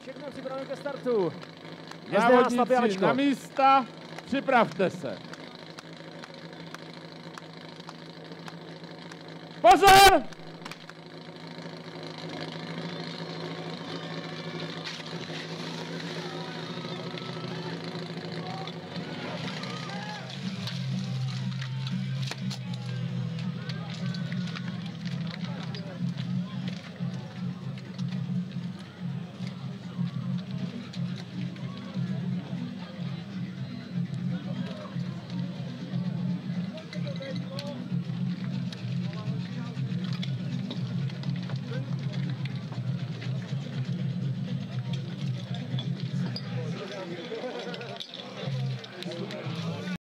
Všechno připraveno ke startu. Závodníci na místa, připravte se. Pozor!